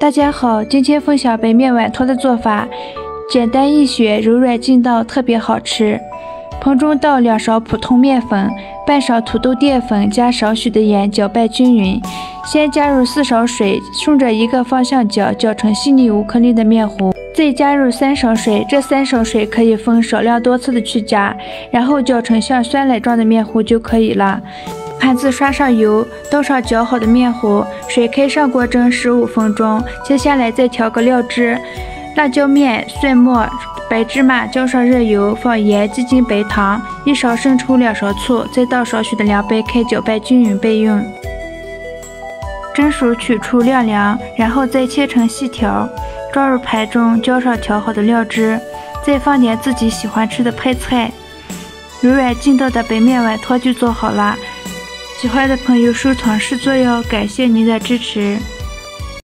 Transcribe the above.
大家好，今天分享白面碗托的做法，简单易学，柔软劲道，特别好吃。盆中倒2勺普通面粉，半勺土豆淀粉，加少许的盐，搅拌均匀。先加入4勺水，顺着一个方向搅，搅成细腻无颗粒的面糊。再加入3勺水，这3勺水可以分少量多次的去加，然后搅成像酸奶状的面糊就可以了。盘子刷上油，倒上搅好的面糊，水开上锅蒸15分钟。接下来再调个料汁：辣椒面、蒜末、白芝麻，浇上热油，放盐、鸡精、白糖，1勺生抽、2勺醋，再倒少许的凉白开，搅拌均匀备用。蒸熟取出晾凉，然后再切成细条，装入盘中，浇上调好的料汁，再放点自己喜欢吃的配菜。柔软劲道的白面碗托就做好了。喜欢的朋友收藏试做哟，感谢您的支持。